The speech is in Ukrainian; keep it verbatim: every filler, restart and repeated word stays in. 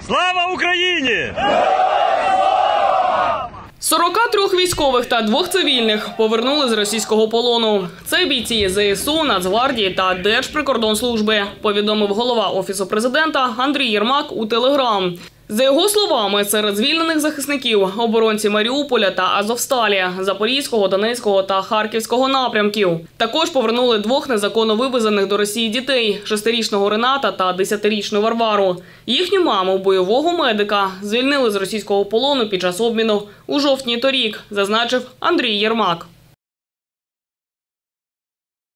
Слава Україні! сорок три військових та двох цивільних повернули з російського полону. Це бійці зе ес у, Нацгвардії та Держприкордонслужби, повідомив голова Офісу президента Андрій Єрмак у Телеграм. За його словами, серед звільнених захисників – оборонці Маріуполя та Азовсталі, Запорізького, Донецького та Харківського напрямків. Також повернули двох незаконно вивезених до Росії дітей – шестирічного Рената та десятирічну Варвару. Їхню маму, бойового медика, звільнили з російського полону під час обміну у жовтні торік, зазначив Андрій Єрмак.